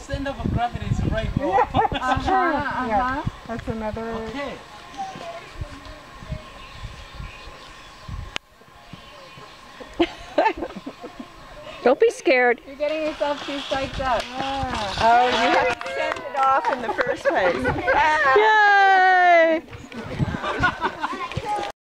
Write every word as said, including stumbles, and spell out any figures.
center of gravity is right here. Yeah, that's true. Uh-huh, yeah, uh-huh. That's another. Okay. Don't be scared. You're getting yourself too psyched up. Yeah. Oh, you have to send it off in the first place. Yay!